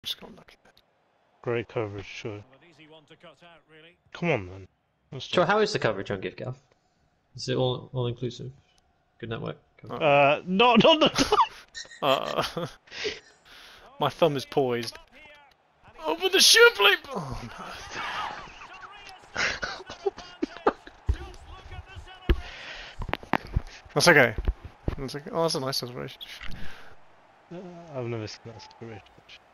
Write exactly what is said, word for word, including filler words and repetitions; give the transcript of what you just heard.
Just got lucky. Great coverage, sure. Come on, then. Let's Sure, start. how is the coverage on GiveGav? Is it all all inclusive? Good network. Uh, Uh, no, no, no. uh, my thumb is poised. Over the shoe flip! Oh no. That's okay. That's okay. Oh, that's a nice celebration. Uh, I've never seen that situation.